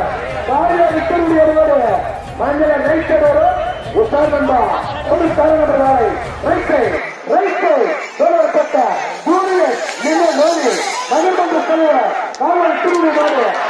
காரிய விட்டு வருவாரு மஞ்சள நைட்டோடு உஷார் நண்பா ஒரு காரணம் ரைட்டை சொல்லப்பட்ட ஜூனியர் நிலை நோனி நகர்மன்ற தலைவர் காவல் திருவிழா